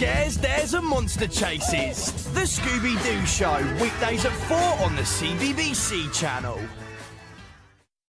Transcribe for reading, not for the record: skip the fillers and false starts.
scares, dares and monster chases. The Scooby Doo Show, weekdays at 4 on the CBBC channel.